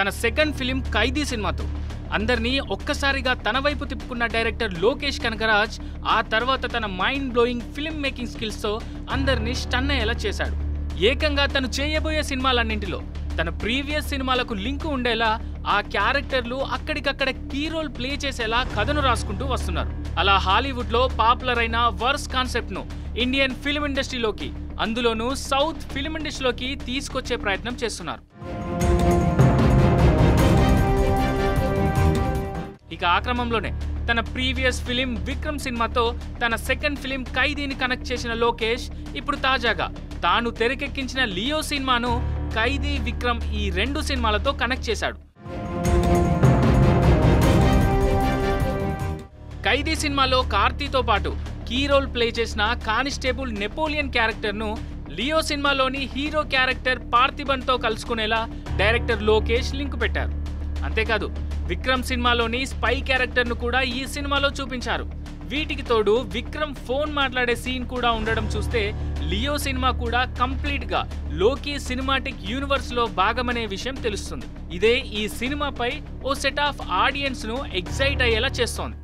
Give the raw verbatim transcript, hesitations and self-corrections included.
తన second film ఖైదీ సినిమాతో అందరినీ ఒక్కసారిగా తన వైపు తిప్పుకున్న డైరెక్టర్ లోకేష్ కనగరాజ్ ఆ తర్వాత తన మైండ్ బ్లోయింగ్ ఫిల్మ్ మేకింగ్ స్కిల్స్తో అందరినీ స్టన్ అయ్యేలా చేశాడు. ఏకంగా తను చేయబోయే సినిమాలన్నింటిలో తన ప్రీవియస్ సినిమాలకు లింకు ఉండేలా ఆ క్యారెక్టర్లు అక్కడికక్కడ కీ రోల్ ప్లే చేసేలా కథను రాసుకుంటూ వస్తున్నారు. అలా హాలీవుడ్లో పాపులర్ అయిన వర్స్ కాన్సెప్ట్ను ఇండియన్ ఫిల్మ్ ఇండస్ట్రీలోకి, అందులోనూ సౌత్ ఫిల్మ్ ఇండస్ట్రీలోకి తీసుకొచ్చే ప్రయత్నం చేస్తున్నారు. ఇక ఆ క్రమంలోనే తన ప్రీవియస్ ఫిలిం విక్రమ్ సినిమాతో తన సెకండ్ ఫిలిం ఖైదీని కనెక్ట్ చేసిన లోకేష్ ఇప్పుడు తాజాగా తాను తెరకెక్కించిన లియో సినిమాను ఖైదీ విక్రమ్ ఈ రెండు సినిమాలతో కనెక్ట్ చేశాడు. ఖైదీ సినిమాలో కార్తీతో పాటు కీ రోల్ ప్లే చేసిన కానిస్టేబుల్ నెపోలియన్ క్యారెక్టర్ను లియో సినిమాలోని హీరో క్యారెక్టర్ పార్థిబన్తో కలుసుకునేలా డైరెక్టర్ లోకేష్ లింక్ పెట్టారు. అంతేకాదు విక్రమ్ సినిమాలోని స్పై క్యారెక్టర్ను కూడా ఈ సినిమాలో చూపించారు. వీటికి తోడు విక్రమ్ ఫోన్ మాట్లాడే సీన్ కూడా ఉండడం చూస్తే లియో సినిమా కూడా కంప్లీట్ గా లోకి సినిమాటిక్ యూనివర్స్ లో భాగమనే విషయం తెలుస్తుంది. ఇదే ఈ సినిమాపై ఓ సెట్ ఆఫ్ ఆడియన్స్ ను ఎక్సైట్ అయ్యేలా చేస్తోంది.